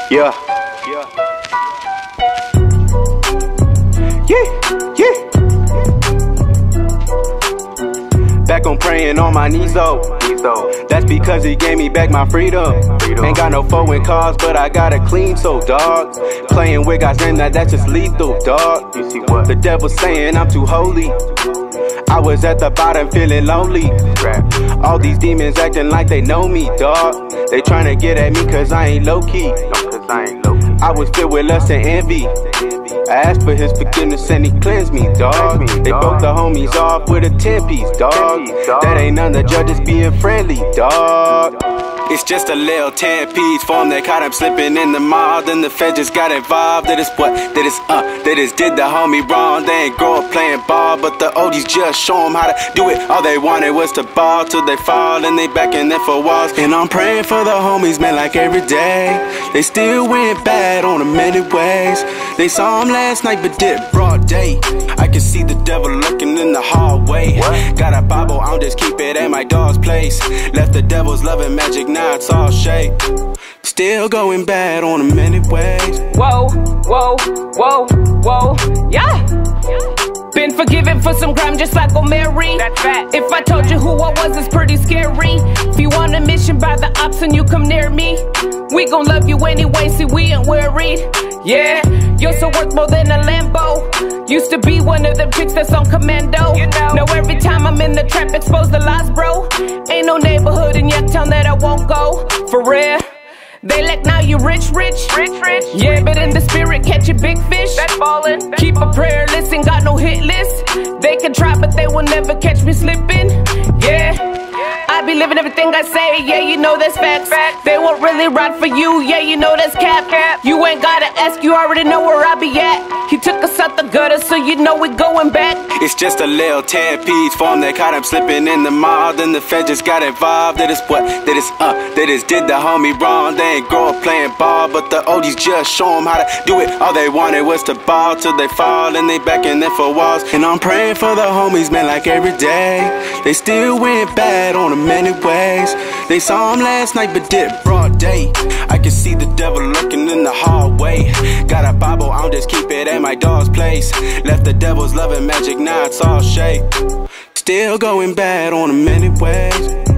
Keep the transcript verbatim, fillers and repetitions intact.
Yeah, yeah, yeah, yeah. Back on praying on my knees though. That's because he gave me back my freedom. Ain't got no foreign cars, but I got a clean soul, dog. Playing with God's name, now that's just lethal, dog. You see what? The devil's saying I'm too holy. I was at the bottom feeling lonely. All these demons acting like they know me, dog. They tryna get at me cause I ain't low-key. I was filled with lust and envy. I asked for his forgiveness and he cleansed me, dog. They broke the homies off with a ten-piece, dog. That ain't none, the judges being friendly, dog. It's just a little ten-piece form that caught him slipping in the mall. Then the Fed just got involved. That is what? That is uh, that is did the homie wrong. They ain't grow up playing ball, but the O Gs just show them how to do it. All they wanted was to ball till they fall, and they back in there for walls. And I'm praying for the homies, man, like every day. They still went bad on them anyways. They saw him last night, but did broad day. I can see the devil lurking in the hallway. What? Got a Bible, I'll just keep it at my dog's place. Left the devil's loving magic, now it's all shade. Still going bad on them anyways. Whoa, whoa, whoa, whoa, yeah. Been forgiven for some crime just like O'Mary. That's right. If I told you who I was, it's pretty scary. If you want a mission by the ops and you come near me, we gon' love you anyway, see we ain't worried. Yeah, you're so worth more than a Lambo. Used to be one of them chicks that's on commando. You know. Now every time I'm in the trap, expose the lies, bro. Ain't no neighborhood in Yucktown that I won't go. For real. They like now you rich, rich, rich, rich. Yeah, but in the spirit, catch a big fish. That's ballin'. Keep a prayer list, ain't got no hit list. They can try, but they will never catch me slipping. Yeah. I be living everything I say, yeah, you know that's facts. They won't really ride for you, yeah, you know that's cap. You ain't gotta ask, you already know where I be at. He took us out the gutter, so you know we going back. It's just a little ten-piece form that caught him slipping in the mall. Then the Fed just got involved. That is what? That is uh, that is did the homie wrong. They ain't grow up playing ball, but the O Gs just show them how to do it. All they wanted was to ball till they fall, and they back in there for walls. And I'm praying for the homies, man, like every day. They still went bad on them anyways. They saw him last night, but did broad day. I can see the devil lurking in the hallway. Got a Bible, I'll just keep it at my dog's place. Left the devil's loving magic, now it's all shade. Still going bad on them anyways.